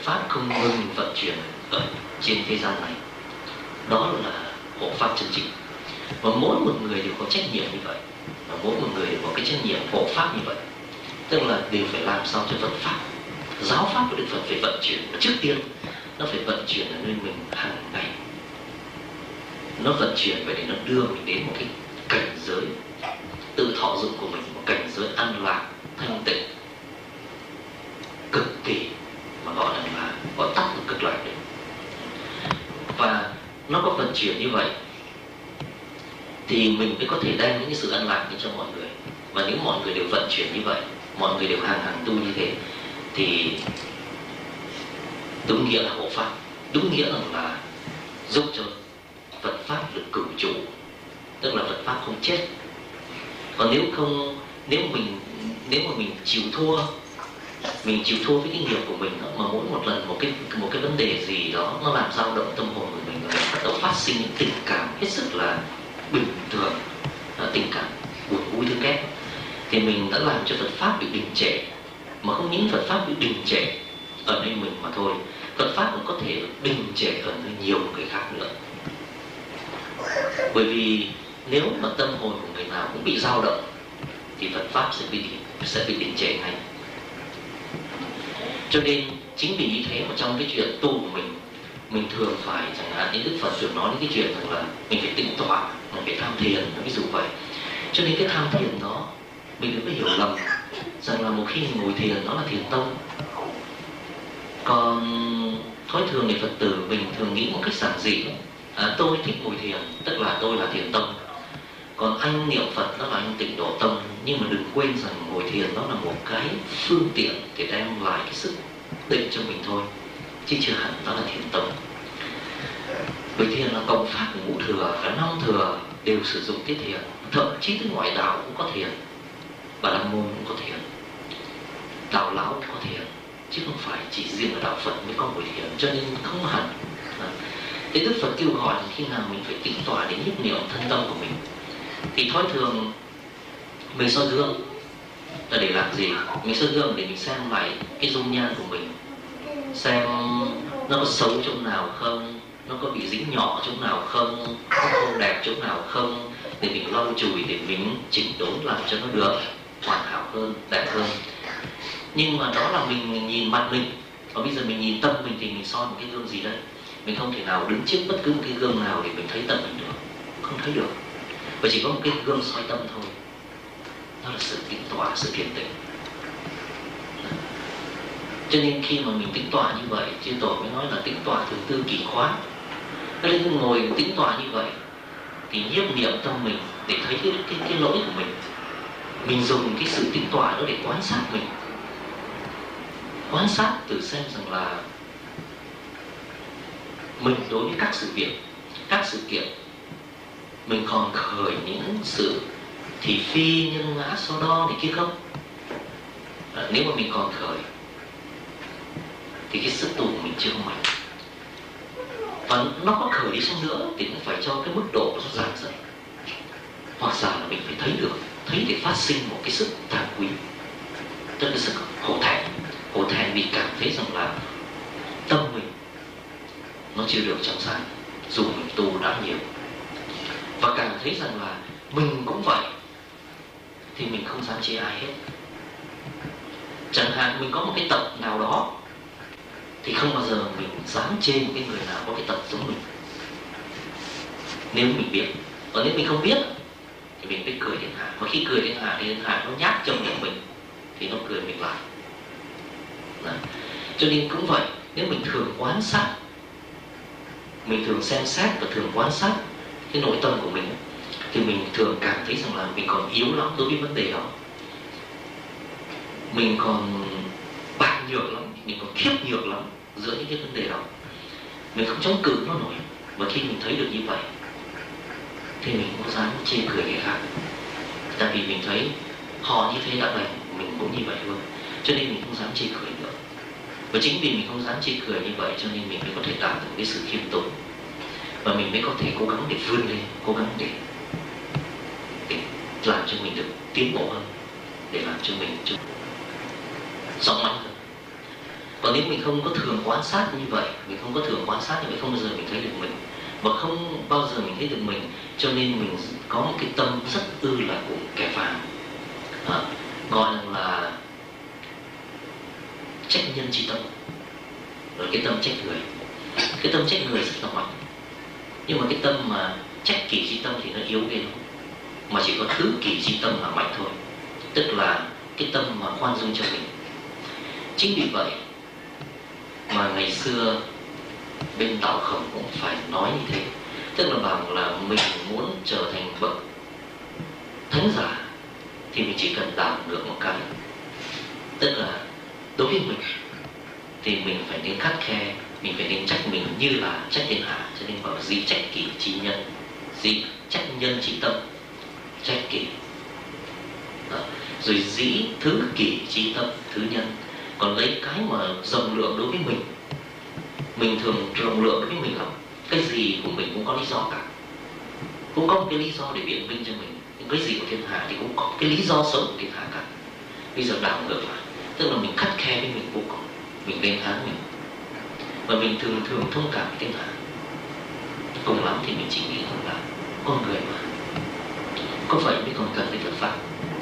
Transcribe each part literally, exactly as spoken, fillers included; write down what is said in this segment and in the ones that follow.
Pháp không ngừng vận chuyển ở trên thế gian này. Đó là hộ Pháp chân chính. Và mỗi một người đều có trách nhiệm như vậy, và mỗi một người đều có cái trách nhiệm hộ Pháp như vậy. Tức là đều phải làm sao cho Phật Pháp, giáo Pháp của Đức Phật phải vận chuyển. Trước tiên nó phải vận chuyển ở nơi mình hàng ngày. Nó vận chuyển vậy để nó đưa mình đến một cái cảnh giới tự thọ dụng của mình, một cảnh giới an lạc, thanh tịnh, cực kỳ, mà gọi là gọi tắt được cực lạc đấy. Và nó có vận chuyển như vậy thì mình mới có thể đem những cái sự an lạc đến cho mọi người. Và nếu mọi người đều vận chuyển như vậy, mọi người đều hàng hàng tu như thế, thì đúng nghĩa là hộ Pháp, đúng nghĩa rằng là giúp cho Phật Pháp được cửu trụ, tức là Phật Pháp không chết. Còn nếu không, nếu mình nếu mà mình chịu thua, mình chịu thua với cái nghiệp của mình đó, mà mỗi một lần một cái một cái vấn đề gì đó nó làm dao động tâm hồn của mình, và mình bắt đầu phát sinh những tình cảm hết sức là bình thường, tình cảm buồn vui thương ghét, thì mình đã làm cho Phật Pháp bị đình trệ. Mà không những Phật Pháp bị đình trệ ở nơi mình mà thôi, Phật Pháp cũng có thể đình trệ ở nơi nhiều người khác nữa. Bởi vì nếu mà tâm hồn của người nào cũng bị dao động thì Phật Pháp sẽ bị sẽ bị đình trệ ngay. Cho nên chính vì như thế mà trong cái chuyện tu của mình, mình thường phải, chẳng hạn như Đức Phật thường nói đến cái chuyện rằng là mình phải tĩnh tọa, mình phải tham thiền, ví dụ vậy. Cho nên cái tham thiền đó mình đừng có hiểu lầm rằng là một khi mình ngồi thiền nó là thiền tông. Còn thói thường thì Phật tử mình thường nghĩ một cách giản dị, à, tôi thích ngồi thiền, tức là tôi là thiền tông. Còn anh niệm Phật đó là anh tịnh độ tông. Nhưng mà đừng quên rằng ngồi thiền đó là một cái phương tiện để đem lại cái sức định cho mình thôi, chứ chưa hẳn đó là thiền tông. Bởi thiền là cộng pháp của ngũ thừa, cả năm thừa đều sử dụng cái thiền. Thậm chí tới ngoại đạo cũng có thiền, Bà La Môn cũng có thiền, đạo lão cũng có thiền, chứ không phải chỉ riêng ở đạo Phật mới có ngồi thiền. Cho nên không hẳn. Thế Đức Phật kêu gọi khi nào mình phải tĩnh tọa để nhiếp niệm thân tâm của mình. Thì thói thường mình soi gương là để làm gì? Mình soi gương để mình xem lại cái dung nhan của mình, xem nó có xấu chỗ nào không, nó có bị dính nhỏ chỗ nào không, nó không đẹp chỗ nào không, để mình lau chùi, để mình chỉnh đốn làm cho nó được hoàn hảo hơn, đẹp hơn. Nhưng mà đó là mình nhìn mặt mình. Và bây giờ mình nhìn tâm mình thì mình soi một cái gương gì đây? Mình không thể nào đứng trước bất cứ một cái gương nào để mình thấy tâm mình được, không thấy được. Và chỉ có một cái gương soi tâm thôi. Đó là sự tĩnh tọa, sự thiền tĩnh. Cho nên khi mà mình tĩnh tọa như vậy, chư Tổ mới nói là tĩnh tọa thứ tư kỳ khoát. Cho nên ngồi tĩnh tọa như vậy thì nhiếp niệm tâm mình để thấy cái, cái, cái lỗi của mình. Mình dùng cái sự tĩnh tọa đó để quan sát mình, quan sát tự xem rằng là mình đối với các sự việc, các sự kiện, mình còn khởi những sự thị phi, nhân ngã, so đo này kia không? À, nếu mà mình còn khởi thì cái sức tu của mình chưa mạnh. Và nó có khởi đi xong nữa thì cũng phải cho cái mức độ nó giảm dần. Hoặc giả là mình phải thấy được, thấy để phát sinh một cái sức than quý, tức là sức hổ thẹn. Hổ thẹn vì cảm thấy rằng là tâm mình nó chưa được trong sáng, dù mình tu đã nhiều. Và càng thấy rằng là mình cũng vậy thì mình không dám chê ai hết. Chẳng hạn mình có một cái tật nào đó thì không bao giờ mình dám chê một cái người nào có cái tật giống mình, nếu mình biết. Còn nếu mình không biết thì mình phải cười đến hạ. Và khi cười đến hạ thì đến hạ nó nhát trong miệng mình thì nó cười mình lại. Đấy. Cho nên cũng vậy, nếu mình thường quan sát, mình thường xem xét và thường quan sát cái nội tâm của mình, thì mình thường cảm thấy rằng là mình còn yếu lắm đối với vấn đề đó. Mình còn bạc nhược lắm, mình còn khiếp nhược lắm giữa những cái vấn đề đó. Mình không chống cự nó nổi. Và khi mình thấy được như vậy thì mình không dám chê cười người khác. Tại vì mình thấy họ như thế đã vậy, mình cũng như vậy luôn. Cho nên mình không dám chê cười nữa. Và chính vì mình không dám chê cười như vậy cho nên mình mới có thể đạt được cái sự khiêm tốn. Và mình mới có thể cố gắng để vươn lên, cố gắng để, để làm cho mình được tiến bộ hơn, để làm cho mình rõ mạnh hơn. Còn Còn nếu mình không có thường quan sát như vậy, mình không có thường quan sát như vậy, không bao giờ mình thấy được mình, và không bao giờ mình thấy được mình, cho nên mình có một cái tâm rất ư là của kẻ phàm, à, gọi là trách nhân chi tâm, rồi cái tâm trách người. Cái tâm trách người rất là mạnh, nhưng mà cái tâm mà trách kỷ chi tâm thì nó yếu ghê lắm, mà chỉ có thứ kỷ chi tâm là mạnh thôi, tức là cái tâm mà khoan dung cho mình. Chính vì vậy mà ngày xưa bên đạo Khổng cũng phải nói như thế, tức là bảo là mình muốn trở thành bậc thánh giả thì mình chỉ cần đạt được một cái, tức là đối với mình thì mình phải nên khắt khe, mình phải nên trách mình như là trách thiên hạ. Cho nên bảo dĩ trách kỷ chi nhân, dĩ trách nhân chi tâm, trách kỷ. Đó. Rồi dĩ thứ kỷ chi tâm, thứ nhân. Còn lấy cái mà rộng lượng đối với mình, mình thường rộng lượng đối với mình lắm, cái gì của mình cũng có lý do cả, cũng có một cái lý do để biện minh cho mình. Nhưng cái gì của thiên hạ thì cũng có cái lý do sống của thiên hạ cả. Bây giờ đảo ngược lại, tức là mình khắt khe với mình vô cùng, mình lên án mình, và mình thường thường thông cảm với thiên hạ. Cùng lắm thì mình chỉ nghĩ rằng là con người mà, có vậy mới còn cần đến Phật pháp.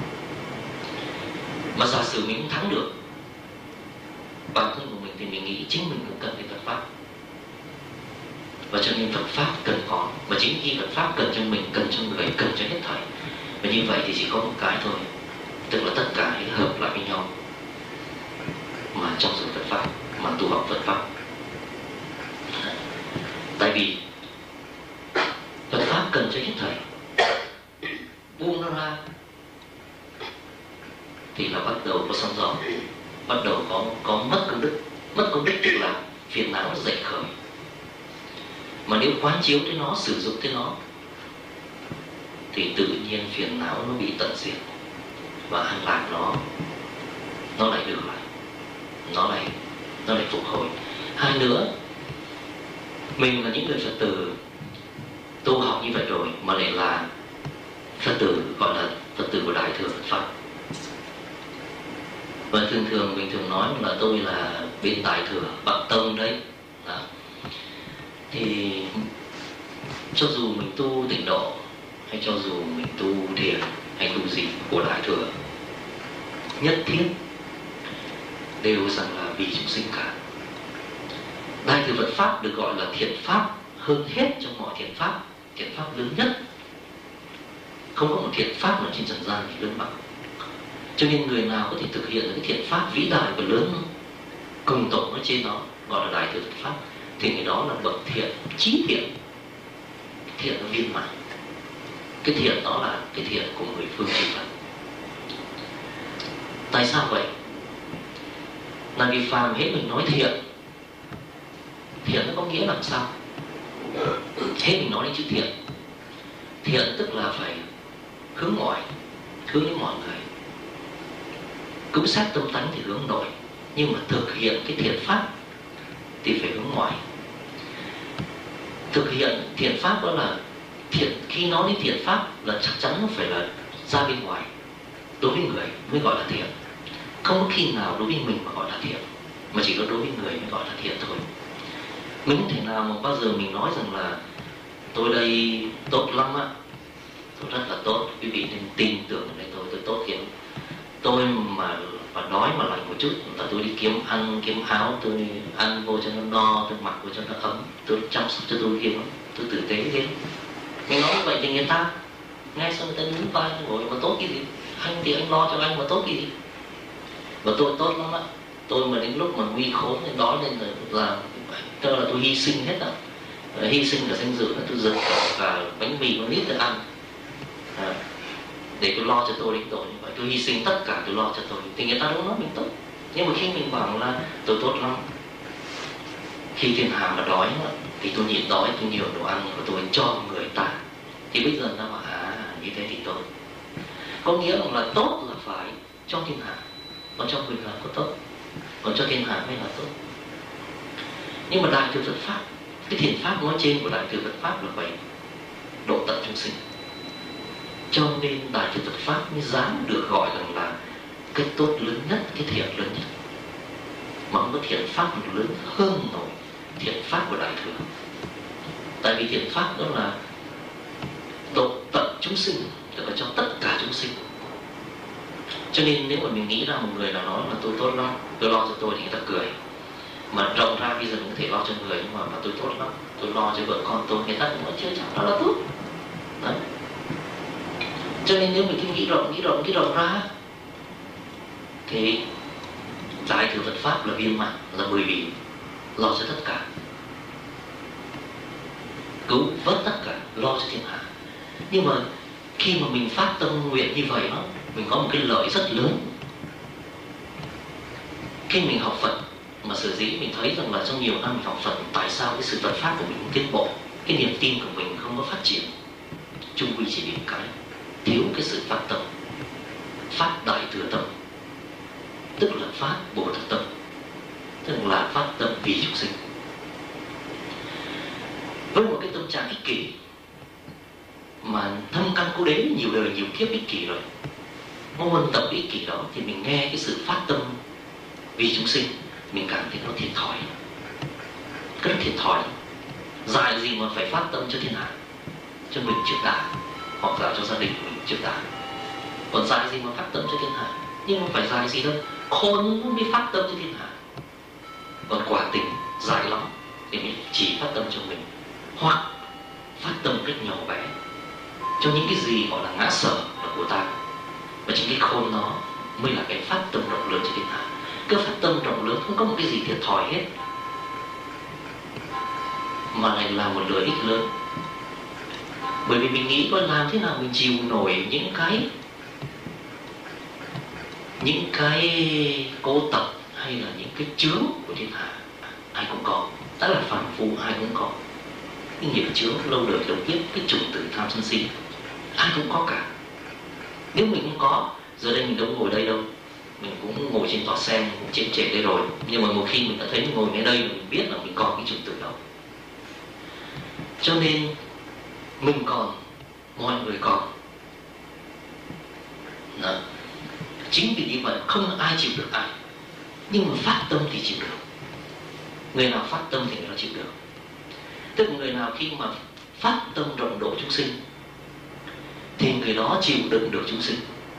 Mà giả sử mình không thắng được bản thân của mình thì mình nghĩ chính mình cũng cần đến Phật pháp. Và cho nên Phật pháp cần có, và chính khi Phật pháp cần cho mình, cần cho người, cần cho hết thảy. Và như vậy thì chỉ có một cái thôi, tức là tất cả hãy hợp lại với nhau mà trong sự Phật pháp, mà tu học Phật pháp. Tại vì Phật pháp cần cho hết thảy, buông nó ra thì là bắt đầu có sóng gió, bắt đầu có có mất công đức. Mất công đức tức là phiền não dậy khởi. Mà nếu quán chiếu tới nó, sử dụng tới nó, thì tự nhiên phiền não nó bị tận diệt, và an lạc nó nó lại được lại, nó lại nó lại phục hồi. Hai nữa, mình là những người Phật tử tu học như vậy rồi, mà lại là Phật tử, gọi là Phật tử của Đại Thừa Phật Pháp. Và thường thường mình thường nói là tôi là bên Đại Thừa Bắc Tông đấy. Đó. Thì cho dù mình tu tịnh độ, hay cho dù mình tu thiền, hay tu gì của Đại Thừa, nhất thiết đều rằng là vì chúng sinh cả. Đại Thừa Phật Pháp được gọi là thiện pháp hơn hết trong mọi thiện pháp, thiện pháp lớn nhất. Không có một thiện pháp nào trên trần gian thì lớn bằng. Cho nên người nào có thể thực hiện được cái thiện pháp vĩ đại và lớn cùng tổng ở trên đó, gọi là Đại Thừa Phật Pháp, thì người đó là bậc thiện, chí thiện. Thiện là viên mãn. Cái thiện đó là cái thiện của người phương chư Phật. Tại sao vậy? Là vì phàm hết mình nói thiện, thiện nó có nghĩa làm sao? Hết mình nói đến chữ thiện. Thiện tức là phải hướng ngoại, hướng đến mọi người. Cúng sát tâm tánh thì hướng nội, nhưng mà thực hiện cái thiện pháp thì phải hướng ngoại. Thực hiện thiện pháp đó là thiện, khi nói đến thiện pháp là chắc chắn nó phải là ra bên ngoài, đối với người mới gọi là thiện. Không có khi nào đối với mình mà gọi là thiện, mà chỉ có đối với người mới gọi là thiện thôi. Mình không thể nào mà bao giờ mình nói rằng là tôi đây tốt lắm á, tôi rất là tốt, quý vị nên tin tưởng vào tôi, tôi tốt kiếm. Tôi mà mà đói mà lạnh một chút là tôi đi kiếm ăn, kiếm áo, tôi ăn vô cho nó no, tôi mặc vô cho nó ấm, tôi chăm sóc cho tôi kia, tôi tử tế thế. Mình nói như vậy thì người ta nghe xong người ta nhún vai ngồi, mà tốt cái gì? Anh thì anh lo cho anh mà tốt cái gì? Và tôi tốt lắm á, tôi mà đến lúc mà nguy khốn nên đói lên là, là cho là tôi hy sinh hết á, hy sinh cả danh dự, tôi giật cả, cả bánh mì con nít để ăn, à, để tôi lo cho tôi đến tội như vậy, tôi hy sinh tất cả tôi lo cho tôi, thì người ta đâu nói mình tốt. Nhưng mà khi mình bảo là tôi tốt lắm, khi thiên hạ mà đói thì tôi nhịn đói, tôi nhiều đồ ăn và tôi cho người ta, thì bây giờ ta bảo à như thế thì tốt. Có nghĩa là tốt là phải cho thiên hạ, còn cho người là có tốt, còn cho thiên hạ mới là tốt. Nhưng mà Đại Thừa Phật Pháp, cái thiện pháp nói trên của Đại Thừa Phật Pháp là vậy, độ tận chúng sinh. Cho nên Đại Thừa Phật Pháp mới dám được gọi rằng là cái tốt lớn nhất, cái thiện lớn nhất. mà không có thiện pháp lớn hơn nổi thiện pháp của Đại Thừa. Tại vì thiện pháp đó là độ tận chúng sinh, tức là cho tất cả chúng sinh. Cho nên nếu mà mình nghĩ ra một người nào nói là tôi tốt lắm, tôi lo cho tôi thì người ta cười. Mà rộng ra bây giờ mình có thể lo cho người, nhưng mà, mà tôi tốt lắm, tôi lo cho vợ con tôi, người ta cũng nói chưa chắc đó là tốt. Đấy. Cho nên nếu mình cứ nghĩ rộng, nghĩ rộng, nghĩ rộng ra thì Đại Thừa Phật Pháp là viên mãn, là bởi vì lo cho tất cả, cứu vớt tất cả, lo cho thiên hạ. Nhưng mà khi mà mình phát tâm nguyện như vậy đó, mình có một cái lợi rất lớn. Khi mình học Phật, mà sở dĩ mình thấy rằng là trong nhiều năm mình học Phật, tại sao cái sự Phật Pháp của mình không tiến bộ, cái niềm tin của mình không có phát triển, chung quy chỉ vì cái thiếu cái sự phát tâm, phát Đại Thừa tâm, tức là phát Bồ Tát tâm, tức là phát tâm vì chúng sinh. Với một cái tâm trạng ích kỷ mà thâm căn cố đế nhiều đời nhiều kiếp ích kỷ rồi, huân tập ích kỷ đó, thì mình nghe cái sự phát tâm vì chúng sinh, mình cảm thấy nó thiệt thòi, rất thiệt thòi. Dạy gì mà phải phát tâm cho thiên hạ, cho mình trước đã, hoặc là cho gia đình mình trước đã. Còn dạy gì mà phát tâm cho thiên hạ, nhưng mà phải dạy gì đâu, khôn mới phát tâm cho thiên hạ. Còn quả tình dạy lắm thì mình chỉ phát tâm cho mình, hoặc phát tâm cách nhỏ bé cho những cái gì gọi là ngã sở là của ta. Và chính cái khôn đó mới là cái phát tâm rộng lớn cho thiên hạ. Cái phát tâm rộng lớn không có một cái gì thiệt thòi hết, mà lại là một lợi ích lớn. Bởi vì mình nghĩ coi làm thế nào mình chịu nổi những cái những cái cố tập hay là những cái chướng của thiên hạ. Ai cũng có, đã là phàm phu ai cũng có cái nghiệp chướng lâu đời lâu kiếp, cái chủng tử tham sân si, ai cũng có cả. Nếu mình không có, giờ đây mình đâu ngồi đây đâu, mình cũng ngồi trên tòa xe, mình cũng chém chệ đây rồi. Nhưng mà một khi mình đã thấy mình ngồi ngay đây, mình biết là mình còn cái chủng tử đó. Cho nên mình còn, mọi người còn. Đó. Chính vì như vậy không ai chịu được ai, nhưng mà phát tâm thì chịu được. Người nào phát tâm thì người đó chịu được. Tức là người nào khi mà phát tâm rộng độ chúng sinh thì người đó chịu đựng được chúng sinh.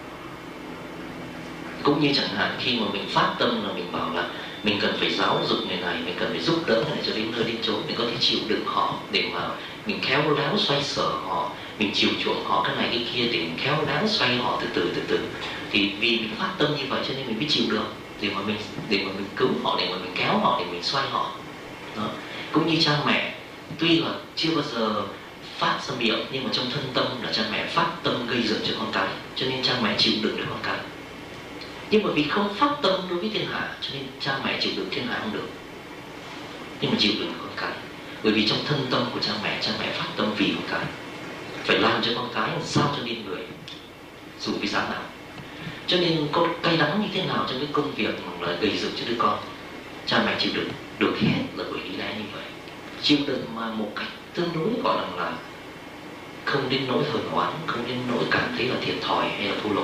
Cũng như chẳng hạn khi mà mình phát tâm là mình bảo là mình cần phải giáo dục người này, mình cần phải giúp đỡ người này cho đến nơi đến chốn, mình có thể chịu đựng họ để mà mình khéo léo xoay sở họ, mình chiều chuộng họ cái này cái kia để mình khéo léo xoay họ từ từ từ từ. Thì vì mình phát tâm như vậy cho nên mình mới chịu được để mà mình để mà mình cứu họ, để mà mình kéo họ, để mình xoay họ. Đó. Cũng như cha mẹ, tuy là chưa bao giờ phát ra miệng nhưng mà trong thân tâm là cha mẹ phát tâm gây dựng cho con cái, cho nên cha mẹ chịu đựng được con cái. Nhưng mà vì không phát tâm đối với thiên hạ cho nên cha mẹ chịu đựng thiên hạ không được, nhưng mà chịu đựng con cái. Bởi vì trong thân tâm của cha mẹ, cha mẹ phát tâm vì con cái, phải làm cho con cái sao cho nên người, dù vì giá nào. Cho nên có cay đắng như thế nào trong cái công việc là gây dựng cho đứa con, cha mẹ chịu đựng được hết là bởi lý lẽ như vậy. Chịu đựng mà một cách tương đối gọi là, là không đến nỗi hờn oán, không đến nỗi cảm thấy là thiệt thòi hay là thua lỗ,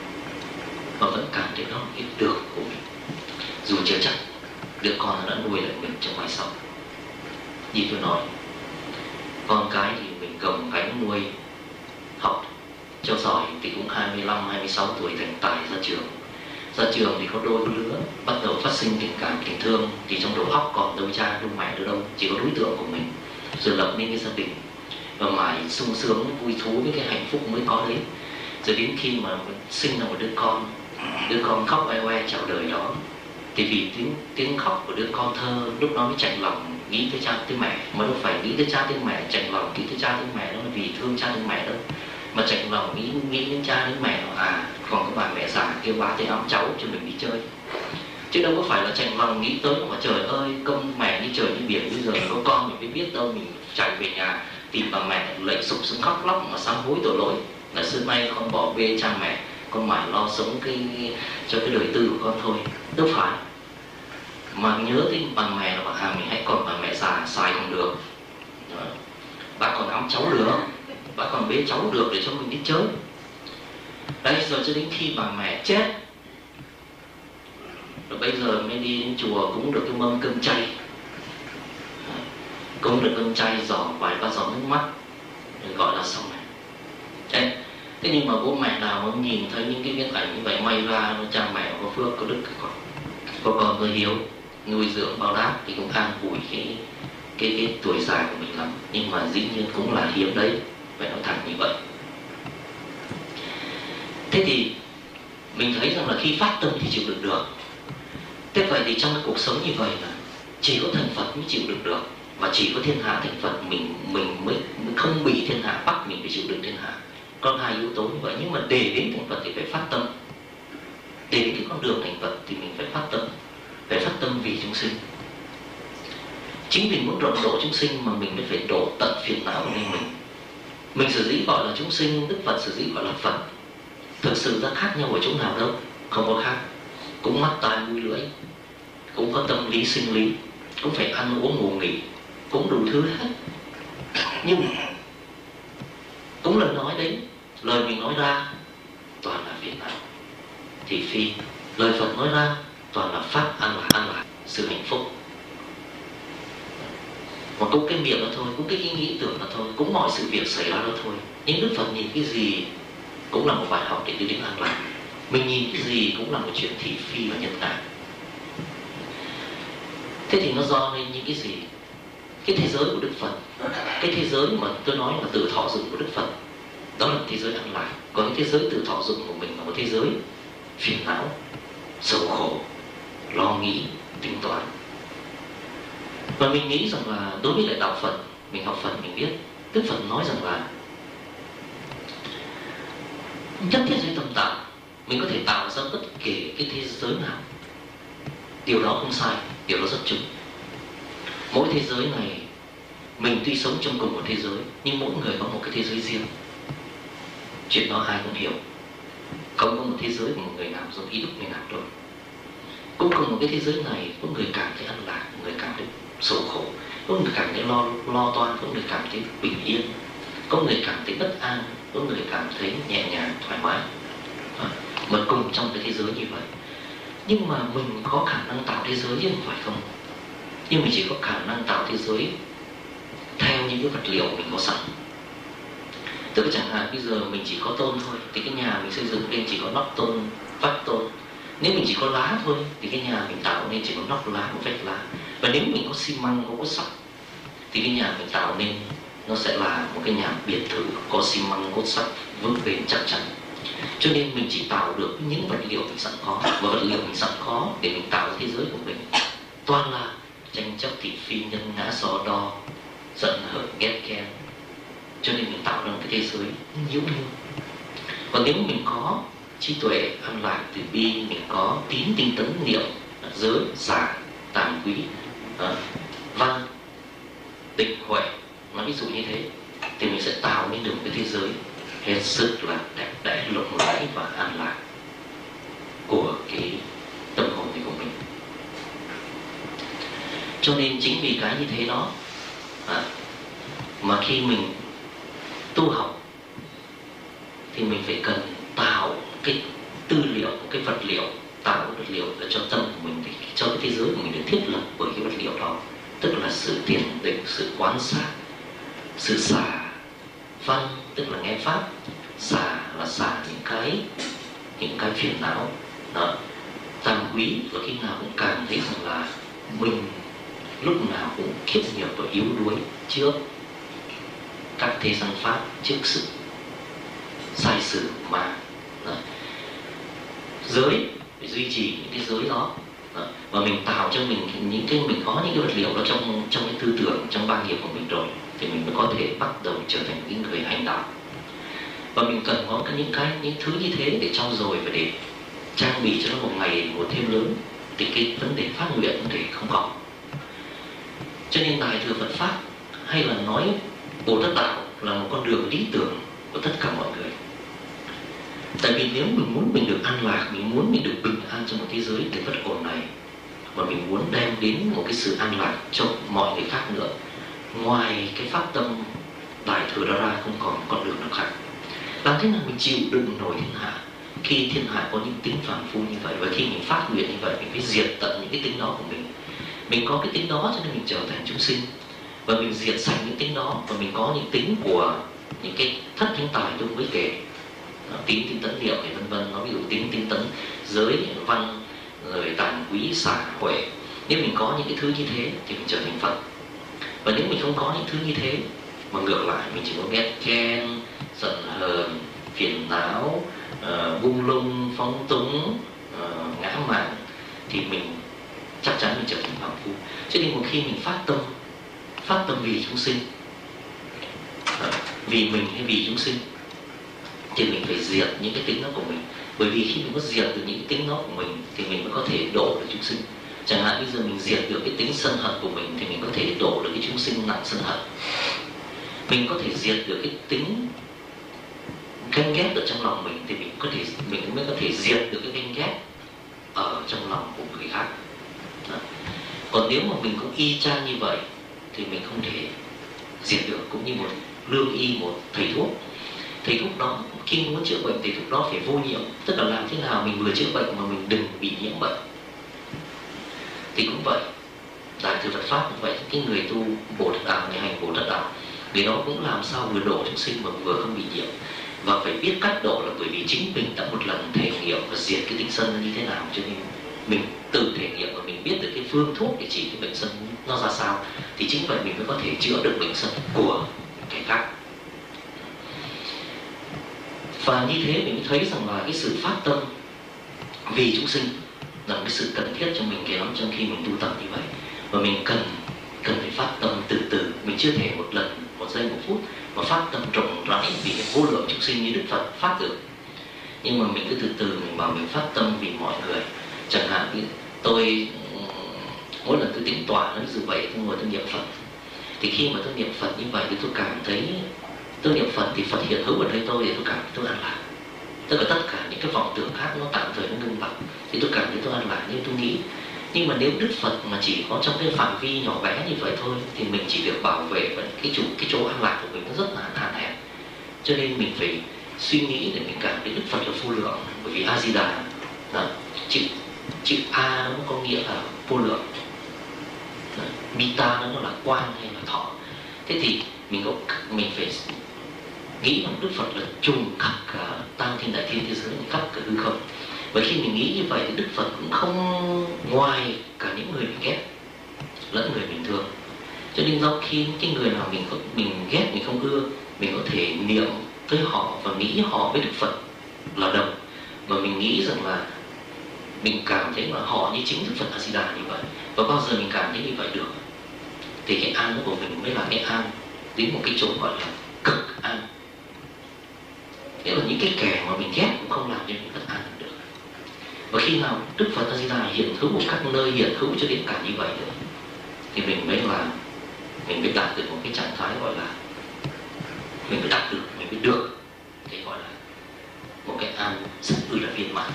mà vẫn cảm thấy đó là cái được của mình, dù chưa chắc đứa con đã nuôi lại mình trong mai sau. Như tôi nói, con cái thì mình gồng gánh nuôi học cho giỏi thì cũng hai mươi lăm, hai mươi sáu tuổi thành tài ra trường. Ra trường thì có đôi lứa bắt đầu phát sinh tình cảm tình thương, thì trong đầu óc còn đâu cha đâu mẹ đâu đâu, chỉ có đối tượng của mình, rồi lập nên cái gia đình và mãi sung sướng vui thú với cái hạnh phúc mới có đấy. Rồi đến khi mà sinh ra một đứa con, đứa con khóc oe oe chào đời đó, thì vì tiếng tiếng khóc của đứa con thơ lúc đó mới chạnh lòng nghĩ tới cha tới mẹ, mà đâu phải nghĩ tới cha tới mẹ, chạnh lòng nghĩ tới cha tới mẹ đó là vì thương cha tới mẹ đâu, mà chạnh lòng nghĩ nghĩ đến cha đến mẹ là à còn có bà mẹ già kêu bá tới ấm cháu cho mình đi chơi, chứ đâu có phải là chạnh lòng nghĩ tới mà trời ơi công mẹ như trời như biển, bây giờ có con mình mới biết đâu, mình chạy về nhà tìm bà mẹ lạy sụp xuống khóc lóc mà sám hối tội lỗi là xưa nay con bỏ bê cha mẹ, con mãi lo sống cái cho cái đời tư của con thôi. Đâu phải, mà nhớ đến bà mẹ là bà à mình hãy còn bà mẹ già xài còn được. Đó. Bà còn ấm cháu được, bà còn bế cháu được để cho mình đi chơi. Đấy, rồi cho đến khi bà mẹ chết rồi bây giờ mới đi đến chùa cúng được cái mâm cơm chay, cúng được cơm chay giỏ vài ba giọt nước mắt rồi gọi là xong này. Thế, thế nhưng mà bố mẹ nào mà nhìn thấy những cái viễn cảnh như vậy, may ra cha mẹ có phước có đức có có con có hiếu nuôi dưỡng báo đáp thì cũng an ủi cái cái cái tuổi già của mình lắm. Nhưng mà dĩ nhiên cũng là hiếm đấy, phải nói thẳng như vậy. Thế thì mình thấy rằng là khi phát tâm thì chịu đựng được. Thế vậy thì trong cái cuộc sống như vậy là chỉ có thành Phật mới chịu đựng được, và chỉ có thiên hạ thành Phật mình mình mới, mới không bị thiên hạ bắt mình phải chịu đựng thiên hạ. Có hai yếu tố như vậy. Nhưng mà để đến thành Phật thì phải phát tâm. Để đến cái con đường thành Phật thì mình phải phát tâm, phải phát tâm vì chúng sinh. Chính vì muốn rộng độ chúng sinh mà mình mới phải độ tận phiền não của mình. Mình sở dĩ gọi là chúng sinh, Đức Phật sở dĩ gọi là Phật. Thực sự ta khác nhau ở chỗ nào đâu, không có khác. Cũng mắt tai mũi lưỡi, cũng có tâm lý sinh lý, cũng phải ăn uống ngủ nghỉ, cũng đủ thứ hết. Nhưng cũng lần nói đấy, lời mình nói ra toàn là phiền não thì phi, lời Phật nói ra toàn là pháp an lạc, an lạc sự hạnh phúc. Mà cũng cái miệng đó thôi, cũng cái ý nghĩ tưởng đó thôi, cũng mọi sự việc xảy ra đó thôi. Nhưng Đức Phật nhìn cái gì cũng là một bài học để đi đến an lạc. Mình nhìn cái gì cũng là một chuyện thị phi và nhân bản. Thế thì nó do nên những cái gì? Cái thế giới của Đức Phật, cái thế giới mà tôi nói là tự thọ dụng của Đức Phật, đó là thế giới an lạc. Còn cái thế giới tự thọ dụng của mình là một thế giới phiền não, sầu khổ, lo nghĩ, tính toán. Và mình nghĩ rằng là đối với lại đạo Phật, mình học Phật mình biết Đức Phật nói rằng là nhất thiết giới tâm tạo, mình có thể tạo ra bất kể cái thế giới nào. Điều đó không sai, điều đó rất đúng. Mỗi thế giới này mình tuy sống trong cùng một thế giới, nhưng mỗi người có một cái thế giới riêng. Chuyện đó ai cũng hiểu. Không có một thế giới của một người làm giống ý đức người nào đâu. Cũng cùng một cái thế giới này, có người cảm thấy an lạc, có người cảm thấy sầu khổ, có người cảm thấy lo, lo toan, có người cảm thấy bình yên, có người cảm thấy bất an, có người cảm thấy nhẹ nhàng, thoải mái. Mà cùng trong cái thế giới như vậy. Nhưng mà mình có khả năng tạo thế giới chứ không phải không. Nhưng mình chỉ có khả năng tạo thế giới theo những cái vật liệu mình có sẵn. Tức là chẳng hạn bây giờ mình chỉ có tôn thôi, thì cái nhà mình xây dựng lên chỉ có nóc tôn, vách tôn. Nếu mình chỉ có lá thôi thì cái nhà mình tạo nên chỉ có nóc lá, một vách lá. Và nếu mình có xi măng, có cốt sắt thì cái nhà mình tạo nên nó sẽ là một cái nhà biệt thự có xi măng, cốt sắt vững bền chắc chắn. Cho nên mình chỉ tạo được những vật liệu mình sẵn có, và vật liệu mình sẵn có để mình tạo ra thế giới của mình toàn là tranh chấp, thị phi, nhân ngã, so đo, giận hờn, ghét ghen. Cho nên mình tạo ra một cái thế giới nhiễu nhương. Còn nếu mình có trí tuệ, an lạc, từ bi, mình có tín, tinh tấn, niệm, giới, xả, tàm quý, văn, tịnh, huệ, nói ví dụ như thế, thì mình sẽ tạo nên được một cái thế giới hết sức là đẹp đẽ, lộng lẫy và an lạc của cái tâm hồn này của mình. Cho nên chính vì cái như thế đó à, mà khi mình tu học thì mình phải cần tạo cái tư liệu, cái vật liệu, tạo cái vật liệu để cho tâm của mình, để cho cái thế giới của mình được thiết lập bởi cái vật liệu đó. Tức là sự thiền định, sự quan sát, sự xả văn, tức là nghe pháp. Xả là xả những cái những cái phiền não đó. Tàm quý và khi nào cũng cảm thấy rằng là mình lúc nào cũng khiếp nhược và yếu đuối trước các thế gian pháp, trước sự sai sử mà đó. Giới phải duy trì những cái giới đó, đó. Và mình tạo cho mình những cái mình có những cái vật liệu đó trong trong cái tư tưởng, trong ba nghiệp của mình rồi, thì mình mới có thể bắt đầu trở thành những người hành đạo. Và mình cần có những cái những thứ như thế để trau dồi và để trang bị cho nó một ngày một thêm lớn, thì cái vấn đề phát nguyện vấn đề không có. Cho nên Đại thừa Phật pháp hay là nói Bồ Tát đạo là một con đường lý tưởng của tất cả mọi người. Tại vì nếu mình muốn mình được an lạc, mình muốn mình được bình an trong một thế giới để bất ổn này, và mình muốn đem đến một cái sự an lạc cho mọi người khác nữa, ngoài cái pháp tâm Đại thừa đó ra không còn con đường nào khác. Làm thế nào mình chịu đựng nổi thiên hạ, khi thiên hạ có những tính phàm phu như vậy, và khi mình phát nguyện như vậy, mình phải diệt tận những cái tính đó của mình. Mình có cái tính đó cho nên mình trở thành chúng sinh, và mình diệt sạch những tính đó, và mình có những tính của những cái thất thánh tài đúng với kể, tính tinh tấn niệm vân vân. Nó ví dụ tính tinh tấn giới văn, rồi tàn quý xả huệ. Nếu mình có những cái thứ như thế thì mình trở thành Phật. Và nếu mình không có những thứ như thế, mà ngược lại mình chỉ có ghét ghen, giận hờn, phiền não, uh, bung lung, phóng túng, uh, ngã mạn, thì mình chắc chắn mình trở thành phàm phu. Cho nên một khi mình phát tâm, phát tâm vì chúng sinh, uh, vì mình hay vì chúng sinh, thì mình phải diệt những cái tính đó của mình. Bởi vì khi mình có diệt được những cái tính đó của mình thì mình mới có thể độ được chúng sinh. Chẳng hạn bây giờ mình diệt được cái tính sân hận của mình thì mình có thể độ được cái chúng sinh nặng sân hận. Mình có thể diệt được cái tính ganh ghét ở trong lòng mình thì mình có thể mình mới có thể diệt được cái ganh ghét ở trong lòng của người khác. Đó. Còn nếu mà mình cũng y chang như vậy thì mình không thể diệt được. Cũng như một lương y, một thầy thuốc, thầy thuốc đó khi muốn chữa bệnh, thầy thuốc đó phải vô nhiễm, tức là làm thế nào mình vừa chữa bệnh mà mình đừng bị nhiễm bệnh. Thì cũng vậy, Đại thừa Phật pháp cũng vậy. Cái người tu Bồ Tát đạo, người hành Bồ Tát đạo, người đó cũng làm sao vừa độ chúng sinh mà vừa không bị nhiễm. Và phải biết cách độ là bởi vì chính mình đã một lần thể nghiệm và diệt cái tính sân như thế nào, cho nên mình tự thể nghiệm và mình biết được cái phương thuốc để trị cái bệnh sân nó ra sao, thì chính vậy mình mới có thể chữa được bệnh sân của kẻ khác. Và như thế mình mới thấy rằng là cái sự phát tâm vì chúng sinh là một cái sự cần thiết cho mình cái lắm trong khi mình tu tập như vậy. Và mình cần cần phải phát tâm từ từ. Mình chưa thể một lần, một giây, một phút mà phát tâm rộng rãi vì vô lượng chúng sinh như Đức Phật phát được. Nhưng mà mình cứ từ từ mình bảo mình phát tâm vì mọi người. Chẳng hạn như tôi mỗi lần tôi tính tọa nó như vậy, tôi ngồi tôi niệm Phật, thì khi mà tôi niệm Phật như vậy thì tôi cảm thấy tôi niệm Phật thì Phật hiện hữu ở đây tôi, thì tôi cảm thấy tôi an lạc. Tất cả tất cả những cái vọng tưởng khác nó tạm thời nó ngưng bặt, thì tôi cảm thấy tôi an lạc như tôi nghĩ. Nhưng mà nếu Đức Phật mà chỉ có trong cái phạm vi nhỏ bé như vậy thôi thì mình chỉ được bảo vệ và cái chỗ cái chỗ an lạc của mình nó rất là hạn hẹp. Cho nên mình phải suy nghĩ để mình cảm thấy Đức Phật là vô lượng. Bởi vì A Di Đà đó, chữ chữ A nó có nghĩa là vô lượng, Mita nó là quan hay là thọ. Thế thì mình có mình phải nghĩ rằng Đức Phật là trùng khắp cả tam thiên đại thiên thế giới, khắp cả hư không. Và khi mình nghĩ như vậy thì Đức Phật cũng không ngoài cả những người mình ghét lẫn người mình thương. Cho nên do khi cái người nào mình có, mình ghét, mình không ưa, mình có thể niệm tới họ và nghĩ họ với Đức Phật là đồng. Mà mình nghĩ rằng là mình cảm thấy là họ như chính Đức Phật A Di Đà như vậy. Và bao giờ mình cảm thấy như vậy được thì cái an của mình mới là cái an đến một cái chỗ gọi là cực an. Nghĩa là những cái kẻ mà mình ghét cũng không làm cho mình bất an được. Và khi nào Đức Phật A Di Đà hiện hữu một các nơi hiện hữu cho đến cả như vậy nữa, thì mình mới là mình mới đạt được một cái trạng thái gọi là mình mới đạt được, mình mới được cái gọi là một cái an rất là viên mãn.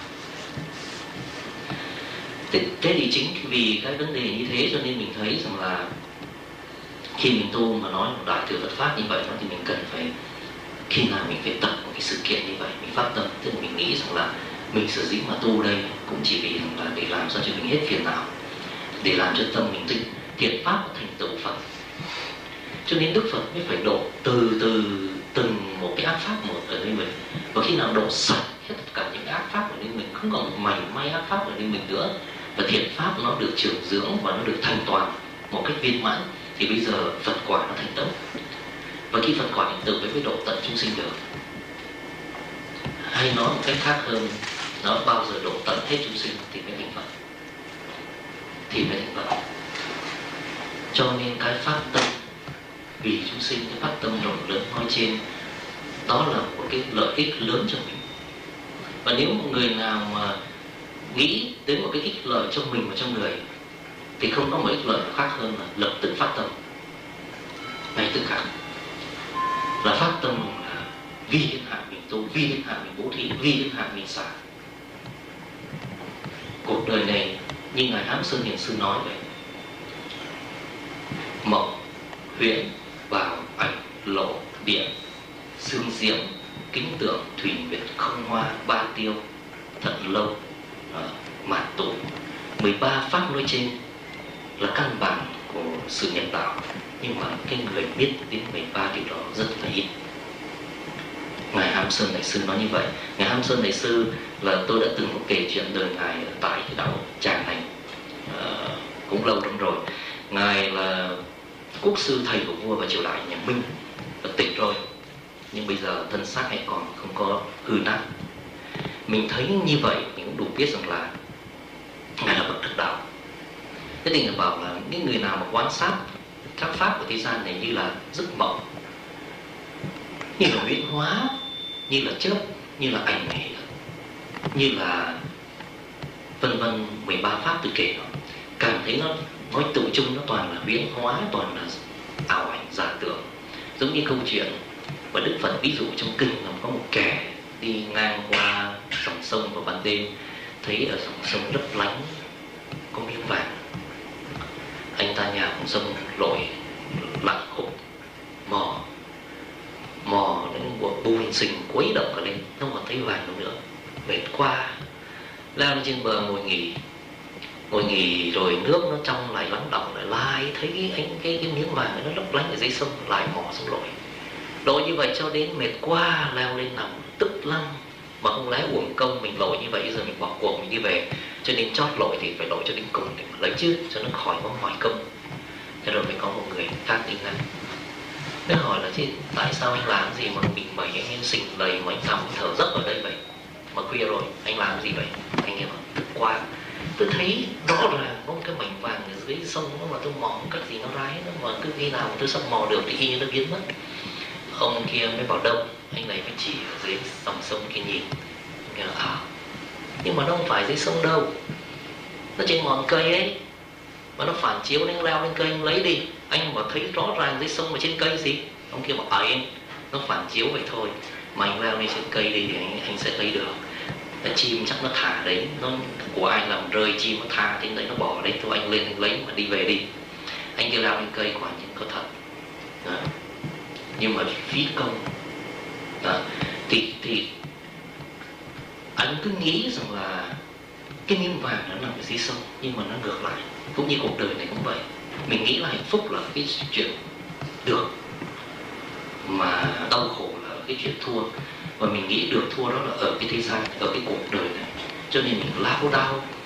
Thế, thế thì chính vì cái vấn đề như thế cho nên mình thấy rằng là khi mình tu mà nói một đại thừa Phật pháp như vậy thì mình cần phải khi nào mình phải tập một cái sự kiện như vậy, mình phát tâm, tức là mình nghĩ rằng là mình sở dĩ mà tu đây cũng chỉ vì rằng là để làm sao cho mình hết phiền não, để làm cho tâm mình tinh thiện pháp thành tựu Phật. Cho nên Đức Phật mới phải độ từ từ từng một cái ác pháp một ở nơi mình. Và khi nào độ sạch hết tất cả những ác pháp ở nơi mình, không còn một mảy may ác pháp ở nơi mình nữa, và thiện pháp nó được trưởng dưỡng và nó được thành toàn một cách viên mãn, thì bây giờ Phật quả nó thành tựu. Và khi Phật quả thành tựu mới độ tận chúng sinh được. Hay nói một cách khác hơn, nó bao giờ độ tận hết chúng sinh thì mới thành Phật, thì mới thành Phật. Cho nên cái phát tâm vì chúng sinh, cái phát tâm rộng lớn nói trên, đó là một cái lợi ích lớn cho mình. Và nếu một người nào mà nghĩ đến một cái ích lợi cho mình và cho người thì không có một ích lợi nào khác hơn là lập tức phát tâm ngay tức khắc, là phát tâm là vì thiên hạ mình tu, vì thiên hạ mình bố thí, vì thiên hạ mình xả. Cuộc đời này như ngài Hám Sơn Hiền Sư nói vậy: mộng, huyễn, vào, ảnh, lộ, điện, xương diễm, kính tượng, thủy nguyệt, không hoa, ba tiêu, thật lâu à, mạt tụ. Mười ba pháp nói trên là căn bản của sự nhập đạo, nhưng mà cái người biết đến mười ba điều đó rất là ít. Ngài Ham Sơn Đại Sư nói như vậy. Ngài Ham Sơn Đại Sư là tôi đã từng có kể chuyện đời ngài ở tại cái đảo Tràng này à, cũng lâu lắm rồi. Ngài là quốc sư thầy của vua và triều đại nhà Minh, đã tịch rồi, nhưng bây giờ thân xác hay còn không có hư nát. Mình thấy như vậy mình cũng đủ biết rằng là ngài là bậc thực đạo. Thế thì người bảo là những người nào mà quan sát các pháp của thế gian này như là giấc mộng, như là huyễn hóa, như là chớp, như là ảnh này, như là vân vân, mười ba pháp tôi kể đó, cảm thấy nó nói tự chung nó toàn là huyễn hóa, toàn là ảo ảnh giả tưởng. Giống như câu chuyện mà Đức Phật ví dụ trong kinh là có một kẻ đi ngang qua dòng sông vào ban đêm, thấy ở dòng sông lấp lánh có miếng vàng. Anh ta nhào xuống sông lội lặn khúc mò mò đến bộ bùn xình quấy động cả lên, không còn thấy vàng đâu nữa. Mệt quá, leo lên trên bờ ngồi nghỉ. Ngồi nghỉ rồi nước nó trong lại lắng động, lại lại thấy cái, anh, cái, cái miếng vàng nó lấp lánh ở dưới sông, lại mò xuống lội. Lội như vậy cho đến mệt quá, leo lên nằm tức lắm. Mà không lẽ uổng công mình lội như vậy, giờ mình bỏ cuộc mình đi về. Cho nên chót lội thì phải lội cho đến cùng để mà lấy chứ, cho nó khỏi có mỏi công. Thế rồi phải có một người khác đi ngang. Mới hỏi là chứ tại sao anh làm gì mà bị mẩy anh em xình lầy mà anh nằm thở giấc ở đây vậy? Mà khuya rồi, anh làm gì vậy? Anh em bảo, tức quá. Tôi thấy rõ ràng có một cái mảnh vàng ở dưới sông đó mà tôi mò cách gì nó rái nó, mà cứ khi nào mà tôi sắp mò được thì y như nó biến mất. Ông kia mới bảo đâu, anh này mới chỉ ở dưới dòng sông kia nhìn. Anh nói, à, nhưng mà nó không phải dưới sông đâu, nó trên ngọn cây ấy, mà nó phản chiếu nên leo lên cây anh lấy đi. Anh mà thấy rõ ràng dưới sông mà trên cây gì? Ông kia bảo ấy, nó phản chiếu vậy thôi, mà anh leo lên trên cây đi thì anh, anh sẽ lấy được. Cái chim chắc nó thả đấy, nó của ai làm rơi chim nó thả trên đấy, nó bỏ đấy thôi, anh lên anh lấy mà đi về đi. Anh kia leo lên cây quả nhiên có thật đó. Nhưng mà phí công đó. Thì, thì anh cứ nghĩ rằng là cái miếng vàng nó nằm ở dưới sông, nhưng mà nó ngược lại. Cũng như cuộc đời này cũng vậy. Mình nghĩ là hạnh phúc là cái chuyện được, mà đau khổ là cái chuyện thua. Và mình nghĩ được thua đó là ở cái thế gian, ở cái cuộc đời này. Cho nên mình lao đao